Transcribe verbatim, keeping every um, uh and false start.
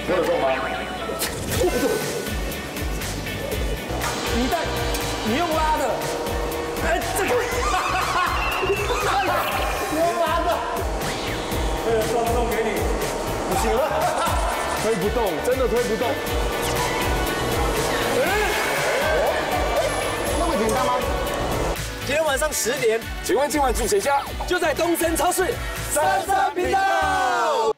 摸得动吗？握不住。你带，你用拉的。哎，这个，哈哈哈！你用拉的。为了送送给你，不行了，推不动，真的推不动。哎，那么简单吗？今天晚上十点，请问今晚住谁家？就在东森超市三三频道。